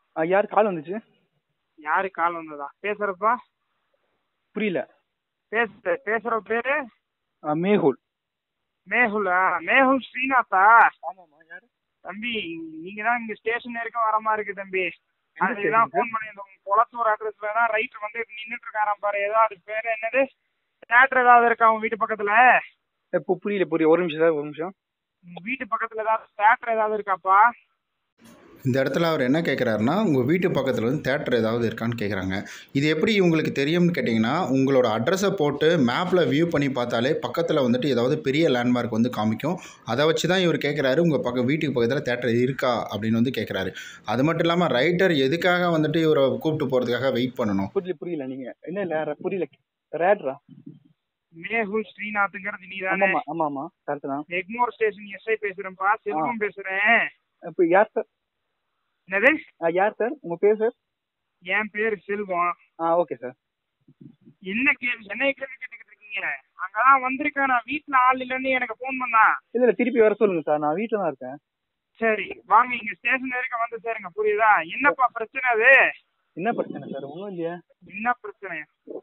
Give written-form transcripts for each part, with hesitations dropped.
யார் கால் வந்துச்சு? யாரு கால் வந்ததா? பேசுறப்பா புரியல. பேசுற பேரு மேகுல். மேகுலா? மேகுல் ஸ்ரீநாத்தா? ஆமாமா. யாரு தம்பி, நீங்க தான் இங்க ஸ்டேஷன் வரைக்கும் வர மாதிரி இருக்கு தம்பி. அதுதான் station, போன் பண்ணியிருந்தோம். குளத்தூர் அட்ரஸ்ல தான் ரைட் வந்து நின்னுட்டு இருக்காராம் பாரு. ஏதோ அது பேரு என்னது, தியேட்டர் ஏதாவது இருக்கா உங்க வீட்டு பக்கத்துல? இப்போ புரியல. ஒரு நிமிஷம் சார், ஒரு நிமிஷம். உங்க வீட்டு பக்கத்துல ஏதாவது தியேட்டர் ஏதாவது இருக்காப்பா? இந்த இடத்துல அவர் என்ன கேட்குறாருன்னா, உங்கள் வீட்டு பக்கத்தில் வந்து தேட்டர் ஏதாவது இருக்கான்னு கேட்குறாங்க. இது எப்படி உங்களுக்கு தெரியும்னு கேட்டிங்கன்னா, உங்களோட அட்ரஸை போட்டு மேப்பில் வியூ பண்ணி பார்த்தாலே பக்கத்தில் வந்துட்டு ஏதாவது பெரிய லேண்ட்மார்க் வந்து காமிக்கும். அதை வச்சு தான் இவர் கேட்குறாரு, உங்கள் வீட்டுக்கு பக்கத்தில் தேட்டர் இருக்கா அப்படின்னு வந்து கேட்குறாரு. அது மட்டும் இல்லாமல் ரைட்டர் எதுக்காக வந்துட்டு இவரை கூப்பிட்டு போகிறதுக்காக வெயிட் பண்ணணும்? புரியல. நீங்கள் என்ன புரியல. ரேட்ரா மேகுல் ஸ்ரீநாத்ங்கிறது நீதானே? ஆமாமா, கரெக்ட் தான். எக்மோர் ஸ்டேஷன் எஸ்ஐ பேசுறேன்ப்பா, செல்வம் பேசுறேன். இப்போ யார் சார்? என்னது? யார் சார்? உங்க பேர் சார்? என் பேரு செல்வம். Okay sir. என்ன கேள்வி கேட்டுக்கிட்டு இருக்கீங்க? அங்கதான் வந்திருக்கேன், நான் வீட்டுல ஆள் இல்லன்னு எனக்கு போன் பண்ணா. இல்ல திருப்பி வர சொல்லுங்க சார், நான் வீட்டுல தான் இருக்கேன். சரி வாங்க, இங்க ஸ்டேஷன் வரைக்கும் வந்து சேருங்க. புரியுதா? என்னப்பா பிரச்சனை? அது என்ன பிரச்சனை சார்? ஒன்றும் இல்லையா? என்ன பிரச்சனை?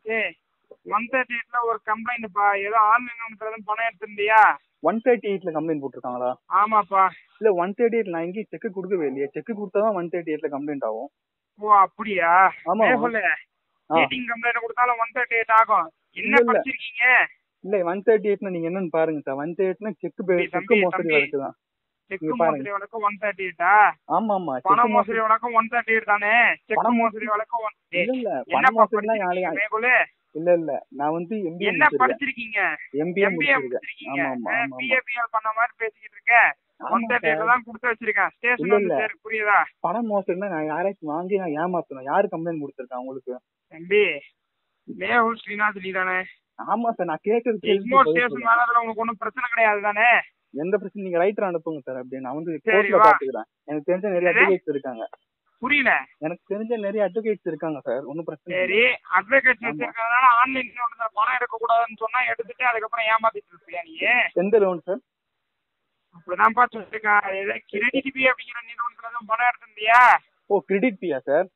138ல ஒரு கம்ப்ளைண்ட்ப்பா. ஏதோ ஆன்லைன் பணம் எடுத்திருந்தியா? 138ல கம்ப்ளைண்ட் போட்டிருக்காங்களா? ஆமாப்பா. இல்ல 138 நான் எங்கேயும் செக் கொடுக்கவே இல்லையே. செக் கொடுத்தாதான் 138ல கம்ப்ளைண்ட் ஆகும். ஓ அப்படியா? ஆமா. மீட்டிங் கம்ப்ளைண்ட் கொடுத்தாலும் 138 ஆகும். என்ன படிச்சிருக்கீங்க? இல்ல 138 நீங்க என்னன்னு பாருங்க சார். 138 செக் மோசடி வழக்கு தான். செக் மோசடி வழக்கு 138? ஆமா. பண மோசடி வழக்கு 138 தானே? செக் மோசடி வழக்கு இல்ல பண மோசடினா இல்ல நான் வந்து எம்பிஏ என்ன படிச்சிருக்கீங்க? எம்பிஏ முடிச்சிருக்கேன். ஆமா. பிஏபிஎல் பண்ண மாதிரி பேசிக்கிட்டு இருக்க. 138 தான் கொடுத்து வச்சிருக்கேன். ஸ்டேஷன் வந்து சேரு. புரியுதா? பண மோசடினா நான் யாராச்சும் வாங்கி நான் ஏமாத்தணும். யாரு கம்ப்ளைண்ட் கொடுத்திருக்கா உங்களுக்கு? தம்பி, மேகுல் ஸ்ரீநாத் நீ தானே? ஆமா சார். நான் கேக்குறது எக்மோர் ஸ்டேஷன் வரதுல உங்களுக்கு ஒன்றும் பிரச்சனை கிடையாது தானே? எந்த பிரச்சனை? நீங்க ரைட்டர் அனுப்புங்க சார். அப்படியே நான் வந்து கோர்ட்ல பாத்துக்கிறேன். எனக்கு தெரிஞ்ச நிறைய அட்வொகேட்ஸ் இருக்காங்க. புரியல. எனக்கு தெரிஞ்ச நிறைய அட்வொகேட்ஸ் இருக்காங்க சார். ஒன்னும் பிரச்சனை. சரி, அட்வொகேட்ஸ் வச்சிருக்கிறதுனால ஆன்லைன்ல பணம் எடுக்க கூடாதுன்னு சொன்னா எடுத்துட்டு அதுக்கப்புறம் ஏமாத்திட்டு இருப்பியா நீ? எந்த லோன் சார்? அப்படிதான்ப்பா சொல்லிருக்கேன். கிரெடிட் பி அப்படிங்கிற நிறுவனத்துல தான் பணம் எடுத்திருந்தியா? கிரெடிட் பியா சார்?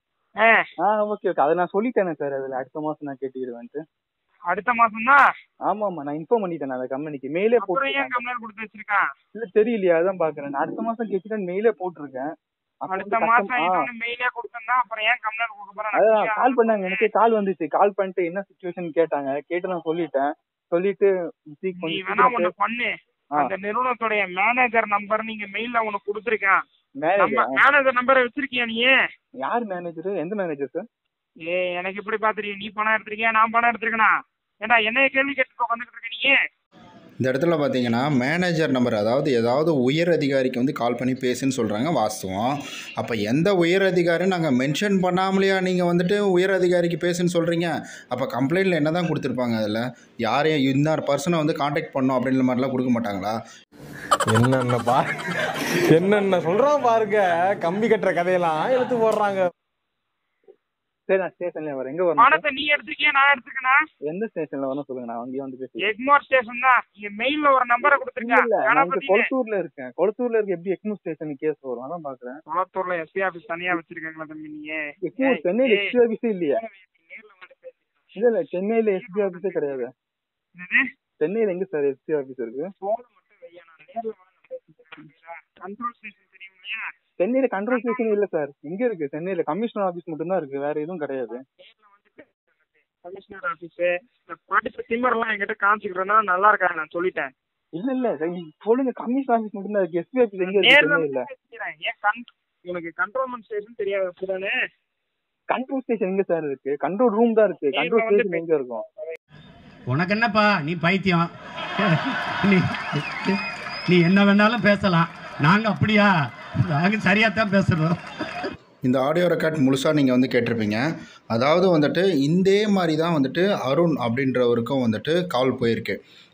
ஓகே. அதை நான் சொல்லிட்டேனே சார். அதுல அடுத்த மாசம் நான் கேட்டுக்கிடுவேன்ட்டு. அடுத்த மாசம் தான்? ஆமா. நான் இன்ஃபார்ம் பண்ணிட்டேன் அந்த கம்பெனிக்கு. மெயிலே போட்டு. ஏன் கம்ப்ளைண்ட் கொடுத்து வச்சிருக்கேன்? இல்ல தெரியலையா, அதான் பாக்குறேன். அடுத்த மாசம் கேட்டுட்டேன், மெயிலே போட்டிருக்கேன். அடுத்த மாசம் மெயிலே கொடுத்தா அப்புறம் ஏன் கம்ப்ளைண்ட் கொடுக்க போறேன்? அதான் கால் பண்ணாங்க. எனக்கு கால் வந்துச்சு. கால் பண்ணிட்டு என்ன சிச்சுவேஷன் கேட்டாங்க. கேட்டு நான் சொல்லிட்டு நீ வேணா ஒண்ணு பண்ணு. அந்த நிறுவனத்துடைய மேனேஜர் நம்பர் நீங்க மெயில்ல உனக்கு கொடுத்துருக்கேன். மேனேஜர் நம்பரை வச்சிருக்கியா நீ? யார் மேனேஜர்? எந்த மேனேஜர் சார்? எனக்கு எப்படி பாத்துறீங்க? நீ பணம் எடுத்திருக்கியா, நான் பணம் எடுத்திருக்கேனா? ஏண்டா என்ன கேள்வி கேட்டு வந்துகிட்டு இருக்க நீ? இந்த இடத்துல பார்த்தீங்கன்னா மேனேஜர் நம்பர், அதாவது ஏதாவது உயர் அதிகாரிக்கு வந்து கால் பண்ணி பேசுன்னு சொல்கிறாங்க, வாஸ்தவம். அப்போ எந்த உயர் அதிகாரி நாங்கள் மென்ஷன் பண்ணாமலையா நீங்கள் வந்துட்டு உயர் அதிகாரிக்கு பேசுன்னு சொல்கிறீங்க? அப்போ கம்ப்ளைண்ட்டில் என்ன தான் கொடுத்துருப்பாங்க? அதில் யாரையும் இந்த பர்சனை வந்து காண்டாக்ட் பண்ணோம் அப்படின்ற மாதிரிலாம் கொடுக்க மாட்டாங்களா? என்னென்ன சொல்கிறான் பாருங்க. கம்பி கட்டுற கதையெல்லாம் எடுத்து போடுறாங்க. சரி, நான் ஸ்டேஷன்ல வரேன். எங்க வரணும்? பணத்தை நீ எடுத்துக்கியா நான் எடுத்துக்கனா? எந்த ஸ்டேஷன்ல வரணும் சொல்லுங்க, நான் அங்கேயே வந்து பேசுறேன். எக்மோர் ஸ்டேஷன் தான். நீங்க மெயில்ல ஒரு நம்பரை கொடுத்துருக்கேன். நான் கொளத்தூர்ல இருக்கேன். கொளத்தூர்ல இருக்க எப்படி எக்மோர் ஸ்டேஷன் கேஸ் வரும்? அதான் பாக்குறேன். கொளத்தூர்ல எஸ்பி ஆபீஸ் தனியா வச்சிருக்காங்களா தம்பி? நீங்க எக்மோர் சென்னையில எஸ்பி ஆபீஸே இல்லையா? இல்ல சென்னையில எஸ்பி ஆபீஸே கிடையாது. சென்னையில எங்க சார் எஸ்பி ஆபீஸ் இருக்கு? கண்ட்ரோல் ஸ்டேஷன் தெரியும் இல்லையா? சென்னையில கண்ட்ரோல் ஸ்டேஷன் இல்ல சார். இங்க இருக்கு சென்னையில கமிஷனர் ஆபீஸ் மட்டும் தான் இருக்கு, வேற எதுவும் கிடையாது. கமிஷனர் ஆபீஸ் படிச்ச திமர்லாம் என்கிட்ட காமிச்சிக்கிறேன்னா நல்லா இருக்கா? நான் சொல்லிட்டேன். இல்ல சொல்லுங்க, கமிஷனர் ஆபீஸ் மட்டும் தான் இருக்கு. எஸ்பி ஆபீஸ் எங்க இருக்கு? சென்னையில. உனக்கு கண்ட்ரோல்மெண்ட் ஸ்டேஷன் தெரியாது அப்படிதானே? கண்ட்ரோல் ஸ்டேஷன் எங்க சார் இருக்கு? கண்ட்ரோல் ரூம் தான் இருக்கு. கண்ட்ரோல் ஸ்டேஷன் எங்க இருக்கும்? உனக்கு என்னப்பா, நீ பைத்தியம். நீ என்ன வேணாலும் பேசலாம். நாங்க அப்படியா? நாங்க சரியா தான் பேசுறோம். இந்த ஆடியோ ரெக்கார்ட் முழுசாக நீங்கள் வந்து கேட்டிருப்பீங்க. அதாவது வந்துட்டு இதே மாதிரி தான் வந்துட்டு அருண் அப்படின்றவருக்கும் வந்துட்டு கால் போயிருக்கு.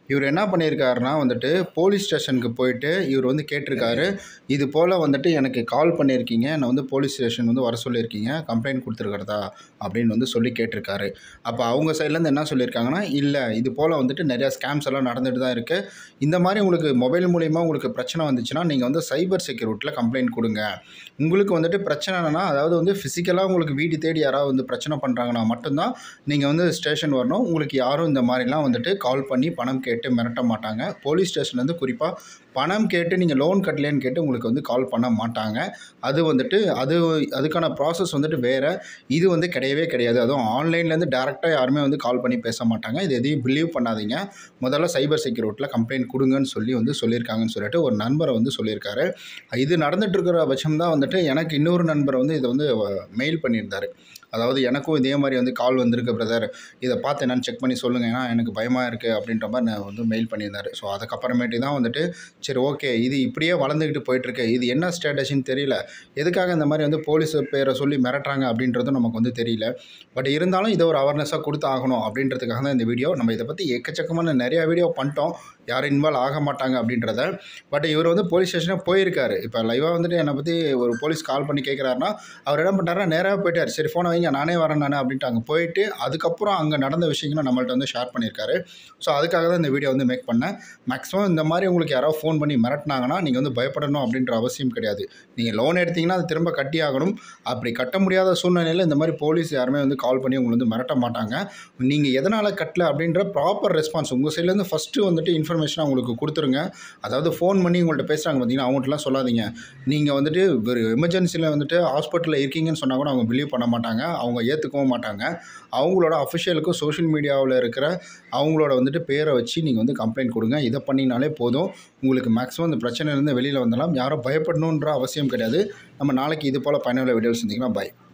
இவர் என்ன பண்ணியிருக்காருன்னா வந்துட்டு போலீஸ் ஸ்டேஷனுக்கு போயிட்டு இவர் வந்து கேட்டிருக்காரு, இது போல் வந்துட்டு எனக்கு கால் பண்ணியிருக்கீங்க, என்னை வந்து போலீஸ் ஸ்டேஷன் வந்து வர சொல்லியிருக்கீங்க, கம்ப்ளைண்ட் கொடுத்துருக்கிறதா அப்படின்னு வந்து சொல்லி கேட்டிருக்காரு. அப்போ அவங்க சைட்லேருந்து என்ன சொல்லியிருக்காங்கன்னா, இல்லை இது போல் வந்துட்டு நிறையா ஸ்கேம்ஸ் எல்லாம் நடந்துட்டு தான் இருக்குது, இந்த மாதிரி உங்களுக்கு மொபைல் மூலிமா உங்களுக்கு பிரச்சனை வந்துச்சுன்னா நீங்கள் வந்து சைபர் செக்யூரிட்டியில் கம்ப்ளைண்ட் கொடுங்க. உங்களுக்கு வந்துட்டு பிரச்சனைனா அதாவது வந்து ஃபிசிக்கலாக உங்களுக்கு வீடு தேடி யாராவது வந்து பிரச்சனை பண்ணுறாங்கன்னா மட்டும்தான் நீங்கள் வந்து ஸ்டேஷன் வரணும். உங்களுக்கு யாரும் இந்த மாதிரிலாம் வந்துட்டு கால் பண்ணி பணம் கேட்டு மிரட்ட மாட்டாங்க. போலீஸ் ஸ்டேஷன்லேருந்து குறிப்பாக பணம் கேட்டு நீங்கள் லோன் கட்டலேன்னு கேட்டு உங்களுக்கு வந்து கால் பண்ண மாட்டாங்க. அது வந்துட்டு அதுக்கான ப்ராசஸ் வந்துட்டு வேறு. இது வந்து கிடையவே கிடையாது. அதுவும் ஆன்லைன்லேருந்து டேரெக்டாக யாருமே வந்து கால் பண்ணி பேச மாட்டாங்க. இது எதையும் பிலீவ் பண்ணாதீங்க. முதல்ல சைபர் செக்யூரிட்டியில் கம்ப்ளைண்ட் கொடுங்கன்னு சொல்லி சொல்லியிருக்காங்கன்னு சொல்லிட்டு ஒரு நண்பரை வந்து சொல்லியிருக்காரு. இது நடந்துட்டு இருக்கிற பட்சம் தான் வந்துட்டு எனக்கு இன்னொரு நண்பர் வந்து இதை வந்து மெயில் பண்ணியிருந்தார். அதாவது எனக்கும் இதே மாதிரி வந்து கால் வந்திருக்கு பிரதர், இதை பார்த்து என்னென்னு செக் பண்ணி சொல்லுங்கள், ஏன்னா எனக்கு பயமாக இருக்குது அப்படின்ற மாதிரி நான் வந்து மெயில் பண்ணியிருந்தார். ஸோ அதுக்கப்புறமேட்டு தான் வந்துட்டு சரி ஓகே இது இப்படியே வளர்ந்துக்கிட்டு போயிட்டுருக்கு, இது என்ன ஸ்ட்ராட்டஜின்னு தெரியல, எதுக்காக இந்த மாதிரி வந்து போலீஸ் பேரை சொல்லி மிரட்டுறாங்க அப்படின்றதும் நமக்கு வந்து தெரியல. பட் இருந்தாலும் இதை ஒரு அவேர்னஸாக கொடுத்து ஆகணும் அப்படின்றதுக்காக தான் இந்த வீடியோ. நம்ம இதை பற்றி எக்கச்சக்கமான நிறையா வீடியோ பண்ணிட்டோம், யாரும் இன்வால்வ் ஆக மாட்டாங்க அப்படின்றத. பட் இவர் வந்து போலீஸ் ஸ்டேஷனாக போயிருக்காரு. இப்போ லைவாக வந்துட்டு என்னை பற்றி ஒரு போலீஸ் கால் பண்ணி கேட்குறாருன்னா அவர் என்ன பண்ணுறாருன்னா நேராக போயிட்டார். சரி ஃபோனை வைங்க நானே வரேன் அப்படின்ட்டு அங்கே போயிட்டு அதுக்கப்புறம் அங்கே நடந்த விஷயங்களை நம்மள்ட்ட வந்து ஷேர் பண்ணியிருக்காரு. ஸோ அதுக்காக தான் இந்த வீடியோ வந்து மேக் பண்ணேன். மேக்ஸிமம் இந்த மாதிரி உங்களுக்கு யாராவது ஃபோன் பண்ணி மிரட்டினாங்கன்னா நீங்கள் வந்து பயப்படணும் அப்படின்ற அவசியம் கிடையாது. நீங்கள் லோன் எடுத்திங்கன்னா அது திரும்ப கட்டி ஆகணும். அப்படி கட்ட முடியாத சூழ்நிலையில் இந்த மாதிரி போலீஸ் யாருமே வந்து கால் பண்ணி உங்களை வந்து மிரட்ட மாட்டாங்க. நீங்கள் எதனால் கட்டல அப்படின்ற ப்ராப்பர் ரெஸ்பான்ஸ் உங்கள் சைட்லேருந்து ஃபஸ்ட்டு வந்துட்டு இன்ஃபர்மேஷனாக உங்களுக்கு கொடுத்துருங்க. அதாவது ஃபோன் பண்ணி உங்கள்கிட்ட பேசுகிறாங்க பார்த்தீங்கன்னா அவங்கள்ட்டலாம் சொல்லாதீங்க. நீங்கள் வந்துட்டு ஒரு எமர்ஜென்சியில் வந்துட்டு ஹாஸ்பிட்டலில் இருக்கீங்கன்னு சொன்னால் கூட அவங்க பிலீவ் பண்ண மாட்டாங்க, அவங்க ஏற்றுக்கவும் மாட்டாங்க. அவங்களோட அஃபிஷியலுக்கும் சோஷியல் மீடியாவில் இருக்கிற அவங்களோட வந்துட்டு பேரை வச்சு நீங்கள் வந்து கம்ப்ளைண்ட் கொடுங்க. இதை பண்ணினாலே போதும், உங்களுக்கு மேக்ஸிமம் இந்த பிரச்சனையிலேருந்து வெளியில் வந்துடலாம். யாரும் பயப்படணுன்ற அவசியம் கிடையாது. நம்ம நாளைக்கு இது போல் பயனுள்ள வீடியோஸ் சந்திக்கலாம். பாய்.